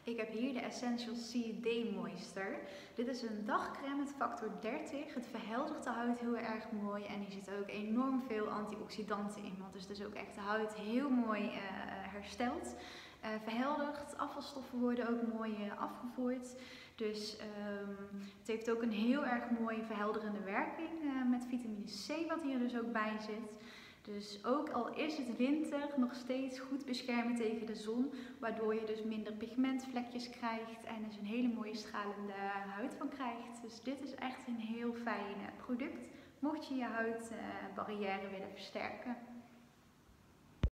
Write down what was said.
Ik heb hier de Essential C Day Moisture. Dit is een dagcreme met factor 30. Het verheldert de huid heel erg mooi en hier zitten ook enorm veel antioxidanten in. Wat dus ook echt de huid heel mooi herstelt. Verheldert, afvalstoffen worden ook mooi afgevoerd. Dus het heeft ook een heel erg mooie verhelderende werking met vitamine C wat hier dus ook bij zit. Dus ook al is het winter, nog steeds goed beschermen tegen de zon, waardoor je dus minder pigmentvlekjes krijgt en dus een hele mooie stralende huid van krijgt. Dus dit is echt een heel fijn product, mocht je je huidbarrière willen versterken.